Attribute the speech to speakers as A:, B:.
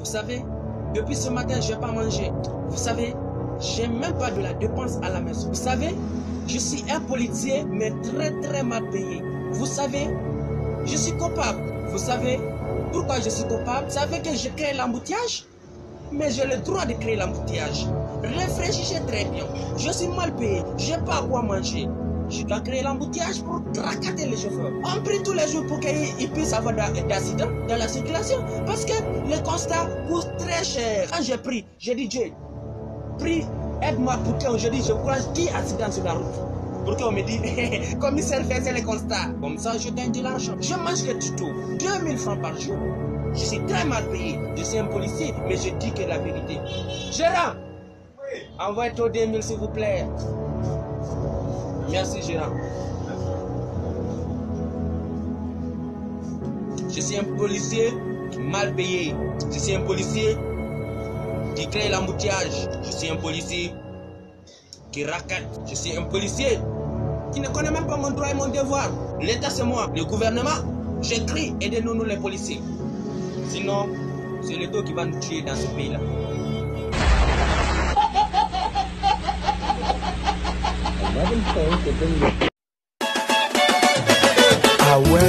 A: Vous savez, depuis ce matin, je n'ai pas mangé. Vous savez, j'ai même pas de la dépense à la maison. Vous savez, je suis un policier, mais très mal payé. Vous savez, je suis coupable. Vous savez, pourquoi je suis coupable? Vous savez que je crée l'embouteillage? Mais j'ai le droit de créer l'embouteillage. Réfléchissez très bien. Je suis mal payé. Je n'ai pas à quoi manger. Je dois créer l'embouteillage pour tracater les chauffeurs. On prie tous les jours pour qu'ils puissent avoir d'accidents dans la circulation. Parce que le constat coûte très cher. Quand j'ai pris, j'ai dit Dieu, prie, aide-moi pour que je dis, je crois qui accident sur la route. Pour qu'on me dise, commissaire, faisait les constats. Comme ça, je gagne de l'argent. Je mange le tuto. 2000 francs par jour. Je suis très mal payé. Je suis un policier, mais je dis que la vérité. Gérant, oui. Envoyez-toi 2000 s'il vous plaît. Merci, gérant. Je suis un policier mal payé. Je suis un policier qui crée l'embouteillage. Je suis un policier qui raquette. Je suis un policier qui ne connaît même pas mon droit et mon devoir. L'État, c'est moi. Le gouvernement, j'écris, aidez-nous, les policiers. Sinon, c'est l'État qui va nous tuer dans ce pays-là. Ah ouais.